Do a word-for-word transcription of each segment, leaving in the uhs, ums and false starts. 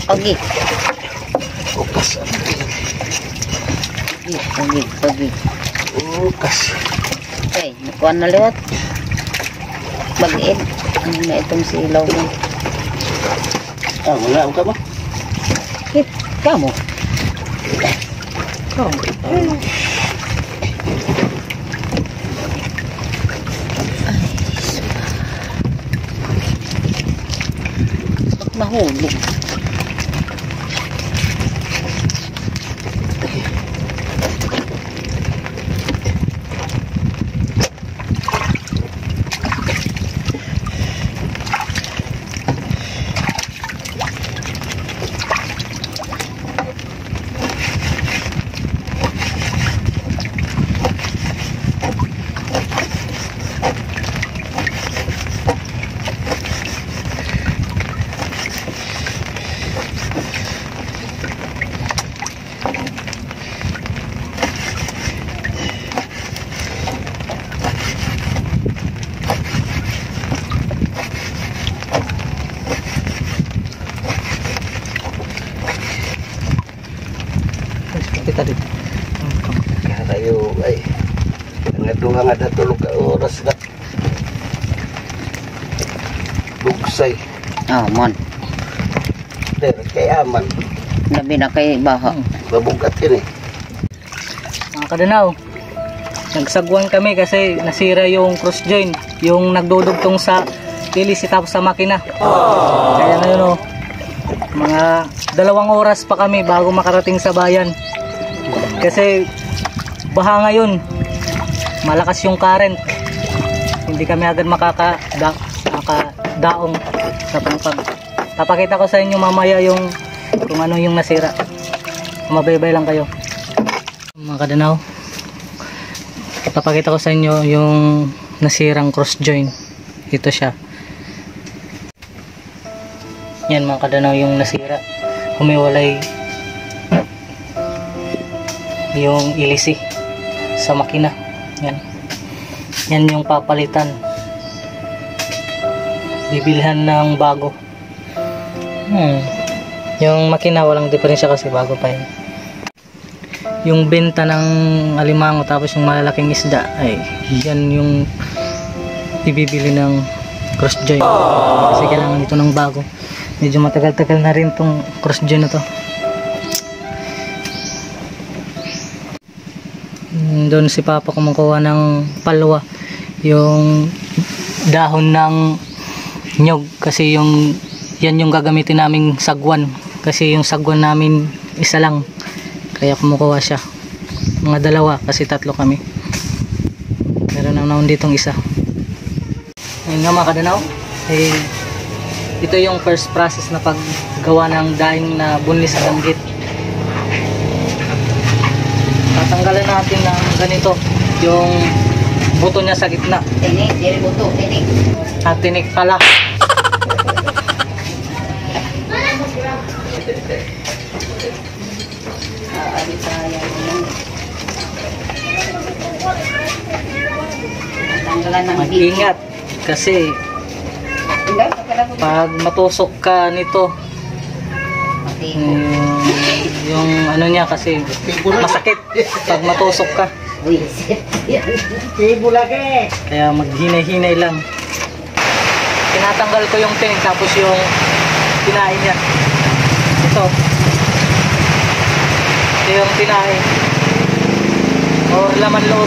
Pagi. Ukas. Pagi, pagi, pagi. Ukas. Okay, nakuha na liwat. Bagiin. Ano na itong silaw mo? Ah, wala ka ba? Hit, kamu. Kamu. Mahulog. Kita dito. Kaya tayo ay nga duha nga datulog ka oras na bugsay. Ah, man. Der kay aman. Labi na kay baha. Babugat yun eh. Mga kadanaw, nagsagwan kami kasi nasira yung cross joint, yung nagdudugtong sa ilis tapos sa makina. Kaya na yun o, mga dalawang oras pa kami bago makarating sa bayan. Kasi baha ngayon, malakas yung current, hindi kami agad makaka da, makadaong sa pangpag. Papakita ko sa inyo mamaya yung kung ano yung nasira. Mabaybay lang kayo mga kadanaw. Papakita ko sa inyo yung nasirang cross joint. Ito siya. Yan mga kadanaw yung nasira. Humiwalay yung ilisi sa makina. Yan. Yan yung papalitan. Bibilhan ng bago. Hmm. Yung makina walang diferensya kasi bago pa yan. Yung benta ng alimango tapos yung malalaking isda ay yan yung ibibili ng cross joint. Kasi kailangan ito ng bago. Medyo matagal-tagal na rin tong cross joint na to. Doon si Papa kumukuha ng palwa, yung dahon ng nyog, kasi yung yan yung gagamitin naming sagwan, kasi yung sagwan namin isa lang, kaya kumukuha siya mga dalawa kasi tatlo kami. Meron na naman ditong isa. Ngayon nga mga kadanaw, eh, ito yung first process na paggawa ng daing na bunlis sa danggit. Tatanggalan natin ng ganito yung buto niya sa gitna. Tinik, diri buto, tinik. At tinik pala. Mag-ingat kasi pag matusok ka nito, Hmm, yung ano niya kasi masakit pag matusok ka. Kaya maghinay-hinay lang. Tinatanggal ko yung tinik tapos yung tinahin niya. Ito. Ito yung tinahin. Or laman loob.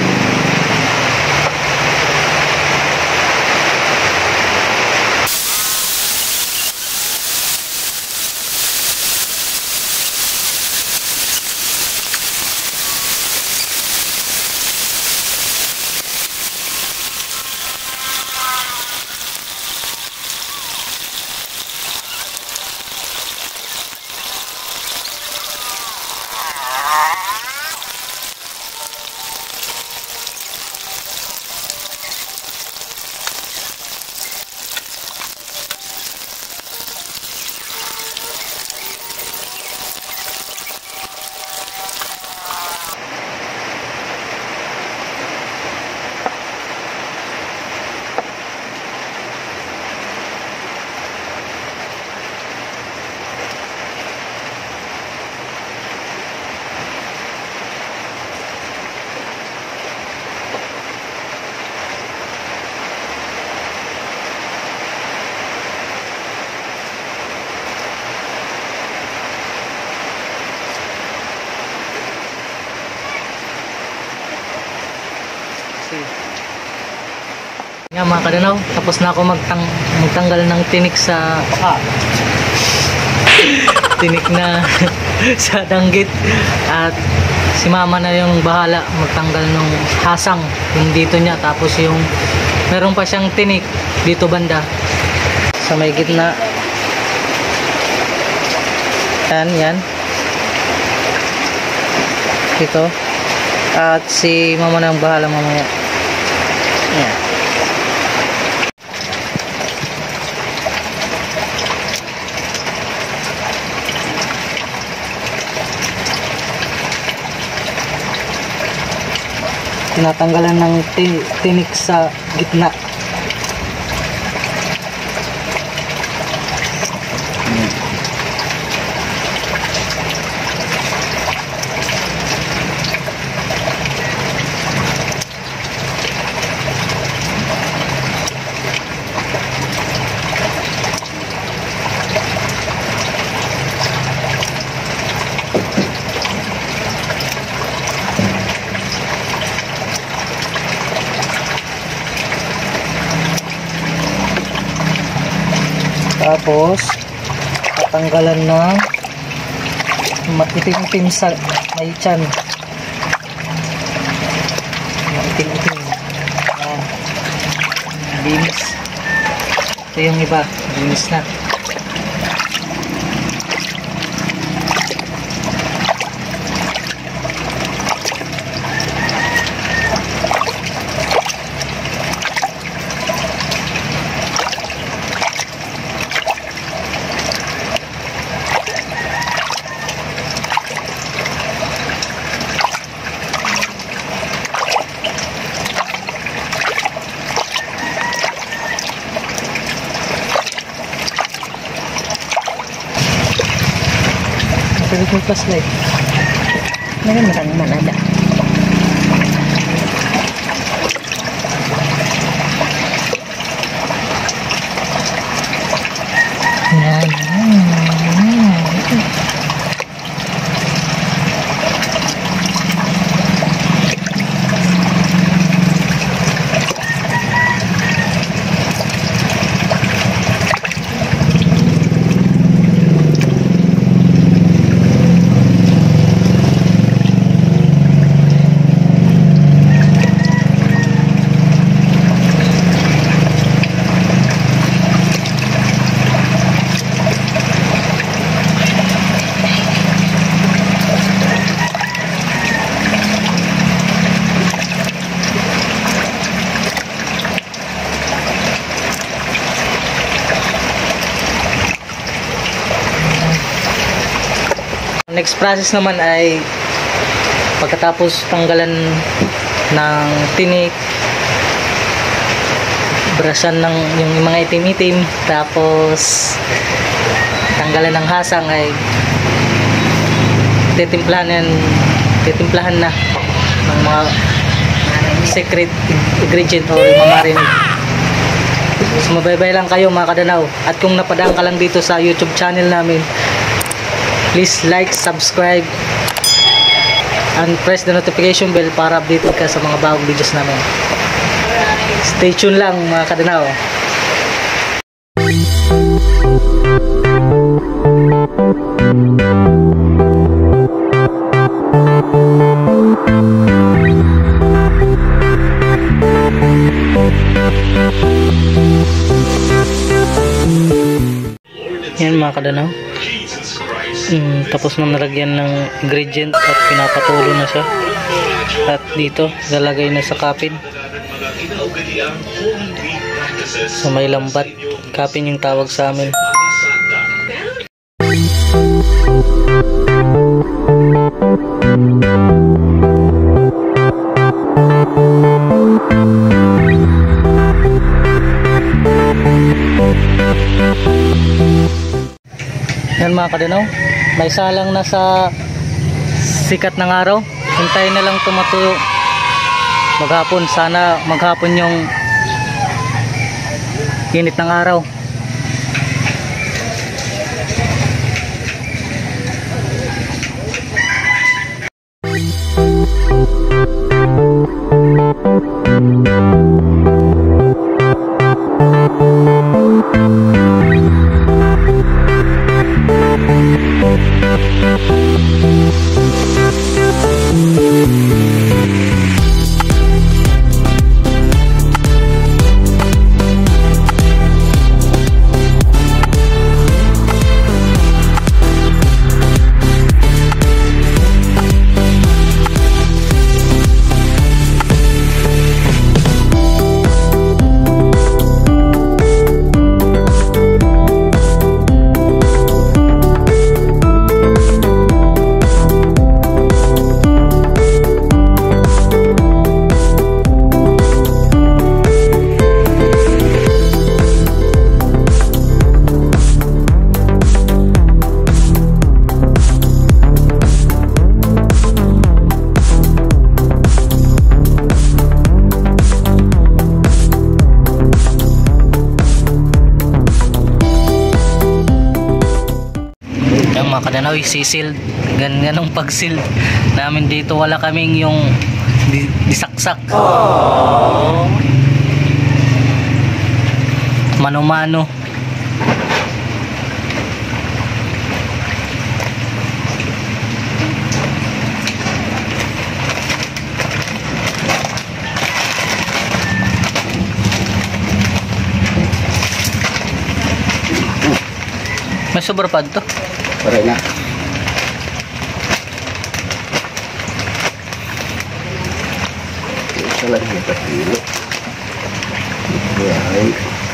na mga kadanaw, tapos na ako magtang magtanggal ng tinik sa ah, tinik na sa danggit, at si mama na yung bahala magtanggal ng hasang yung dito niya, tapos yung meron pa siyang tinik dito banda sa may gitna. Yan, yan dito, at si mama na yung bahala mamaya. Yan. Tinatanggalan ng tin tinik sa gitna. Tapos tatanggalan ng maitim-itim sa may tiyan. Maitim-itim. Ayan. Linis. Ito yung iba. Linis na. Pwede kong flashlight. Meron na naman ada. Yan. Next process naman ay pagkatapos tanggalan ng tinik, brasan ng yung mga itim-itim, tapos tanggalan ng hasang, ay titimplahan yan, titimplahan na ng mga secret ingredient or mamarin. So mabaybay lang kayo mga kadanaw, at kung napadaan ka lang dito sa YouTube channel namin, please like, subscribe, and press the notification bell para updated ka sa mga bagong videos namin. Stay tuned lang mga kadanaw. Yan mga kadanaw. Mm, tapos na nalagyan ng ingredient at pinapatulo na siya, at dito lalagay na sa kapin. So may lambat, kapin yung tawag sa amin. Yan mga kadanaw, may salang na sa sikat ng araw. Hintayin na lang tumatuyo maghapon. Sana maghapon yung init ng araw. Mga kadanaw, sisil ganyan ang pagsil namin dito, wala kaming yung di, disaksak. Aww. Mano-mano. May sobra pa ito. Pare na. Ito lang yung pagkilo. Ayan.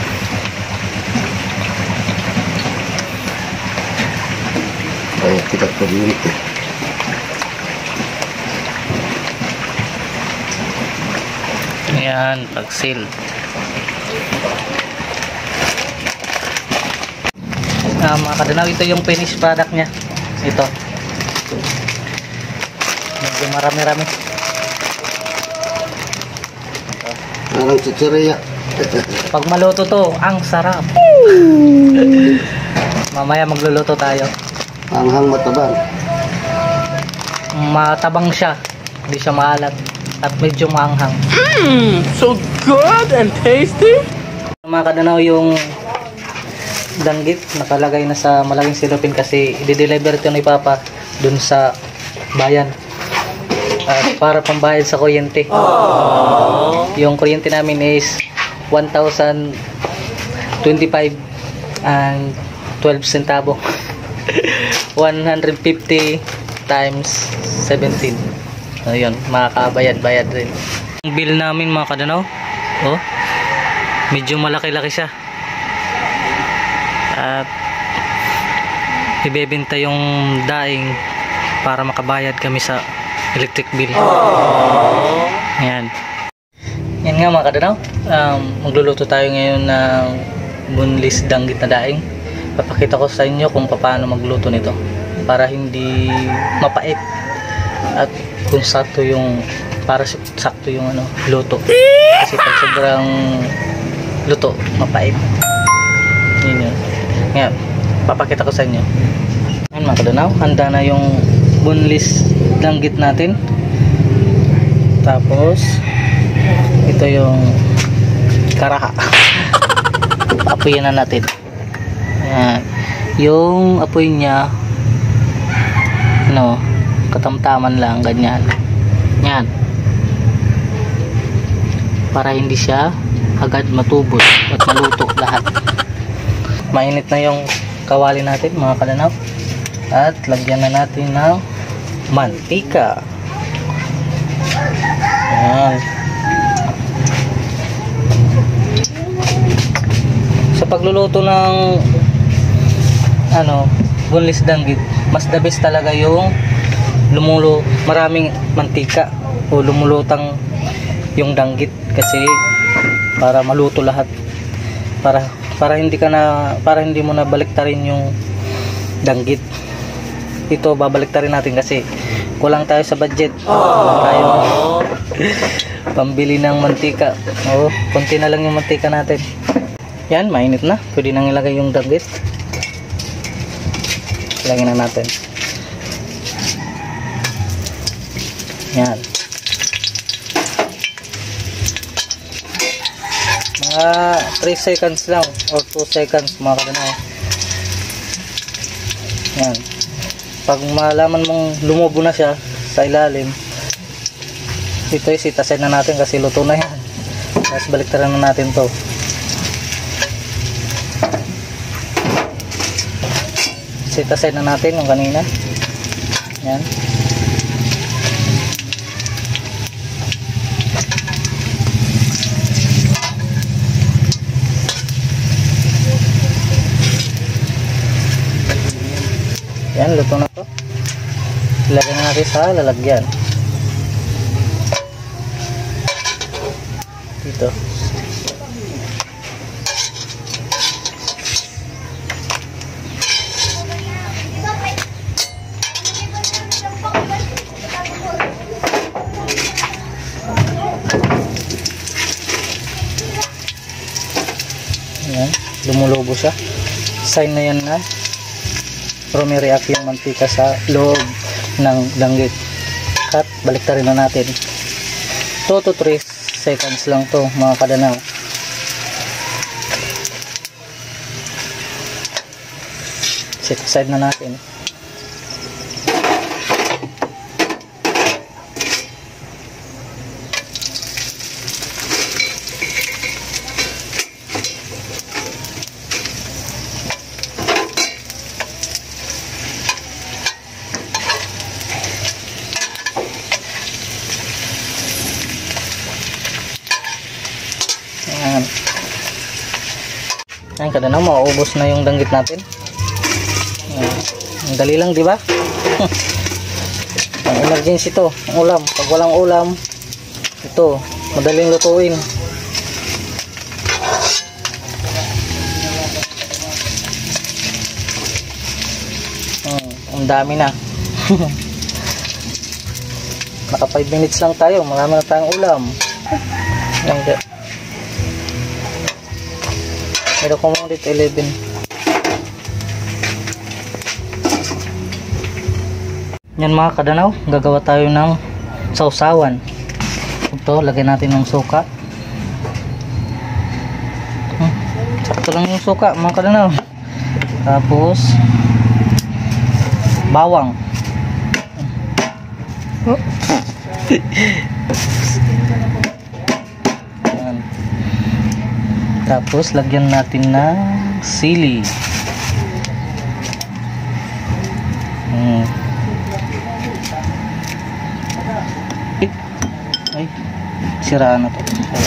Ay, kita pagkilo eh. Ayan, pagsil. Uh, mga kadanaw, ito yung finished product nya. Ito. Medyo marami-rami. Parang chichirya. Pag maluto to, ang sarap. Mamaya magluluto tayo. Hanghang matabang. Matabang siya. Hindi siya maalat. At medyo maanghang. Mmm, so good and tasty. Mga kadanaw, yung danggit nakalagay na sa malaking silopin kasi i-deliver ito ni Papa dun sa bayan uh, para pambayad sa kuryente. Aww. Yung kuryente namin is one thousand twenty-five and twelve centavo. one hundred fifty times seventeen. So yun, makakabayad-bayad rin. Yung bill namin mga kadanaw, oh, medyo malaki-laki siya. At ibebenta yung daing para makabayad kami sa electric bill. Aww. Ayan. Yan nga mga kadanaw, um, magluluto tayo ngayon ng bunlis danggit na daing. Papakita ko sa inyo kung paano magluto nito para hindi mapait at kung sakto yung para sakto yung ano luto, kasi pag sobrang luto mapait. Yun yun. Ngayon, papakita ko sa inyo. Ayan mga kadanaw, handa na yung bunlis danggit natin. Tapos ito yung karaha. Apoyin na natin. Ayan. Yung apoy niya ano, katamtaman lang, ganyan. Yan. Para hindi siya agad matubos at maluto lahat. Mainit na yung kawali natin mga kadanaw. At lagyan na natin ng mantika. Ayan. Sa pagluluto ng ano, bunlis danggit, mas the best talaga yung lumulo, maraming mantika o lumulutang yung danggit kasi para maluto lahat. Para para hindi ka na para hindi mo na baliktarin yung danggit. Ito babaliktarin natin kasi kulang tayo sa budget. Kulang tayo pambili ng mantika. Oh, konti na lang yung mantika natin. Yan, mainit na. Pwede nang ilagay yung danggit. Ilagay na natin. Yan. Mga three seconds lang or two seconds mga kadanaw. Yan. Pag malaman mong lumubo na siya sa ilalim, ito ay sitasin na natin kasi luto na yan. Tapos baliktaran na natin to. Sitasin na natin yung kanina. Yan. Yan, luto na to. Ilagay na natin sa lalagyan. Dito. Yan, lumulubo siya. Sign na yan na rumireact yung mantika sa loob ng langgit. At baliktarin na natin. two to three seconds lang to mga kadanaw. Set aside na natin. Ayan. Ayan, kada na mauubos na yung danggit natin. Ayan. Ang dali lang, di ba? Ang emergency to, ang ulam. Pag walang ulam, ito, madaling lutuin. Hmm, ang dami na. Naka five minutes lang tayo, marami na tayong ulam. Ayan. Meron ko mong dito eleven. Yan mga kadanaw, gagawa tayo ng sausawan. Ito, lagyan natin ng suka. Hmm, sakto lang yung suka mga kadanaw. Tapos bawang. Tapos lagyan natin ng sili. Hmm. Ay, siraan na to.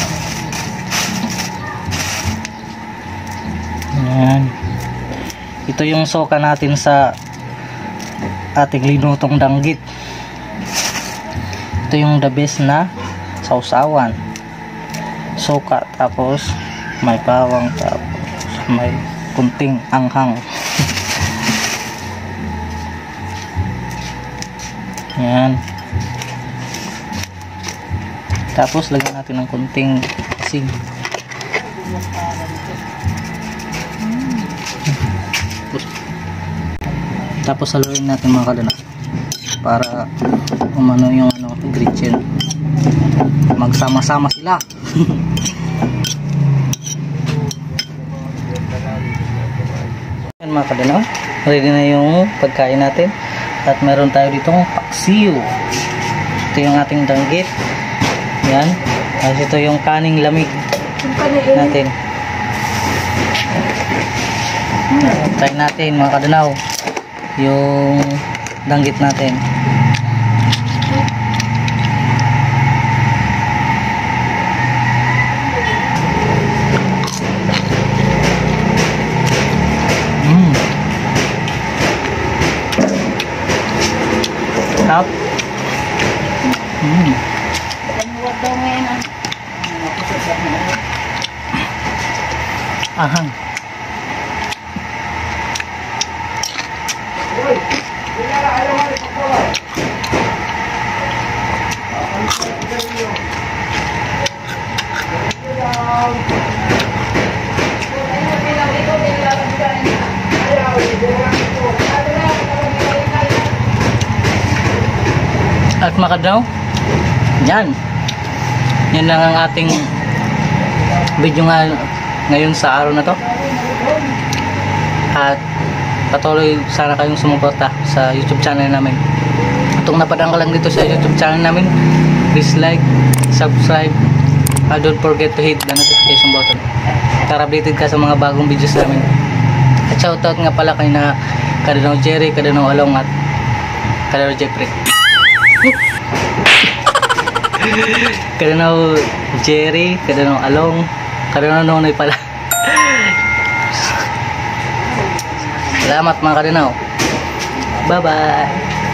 Ayan. Ito yung soka natin sa ating linutong danggit. Ito yung the best na sausawan. Soka, tapos may bawang, tapos may kunting anghang. Yan. Tapos lagyan natin ng kunting asin. Tapos haluin natin mga kadanaw para umano yung ano, ingredient. Magsama-sama sila. Yan mga kadanaw, ready na yung pagkain natin. At meron tayo ditong paksiw. Ito yung ating danggit. Yan. Tapos ito yung kaning lamig natin. Try natin mga kadanaw yung danggit natin. Mm. Sarap. Mm. Ahang. At makadaw, yan yan lang ang ating video nga ngayon sa araw na to. At patuloy sana kayong sumuporta sa YouTube channel namin. Kung napadaan ka lang dito sa YouTube channel namin, please like, subscribe, and don't forget to hit the notification button para updated ka sa mga bagong videos namin. At shoutout nga pala kay na Kadinaw Jerry, Kadinaw Along at Kadinaw Jeffrey. Kadinaw Jerry, Kadinaw Along, Kadinaw Nonoy pala. Salamat mga Kadinaw. Bye bye.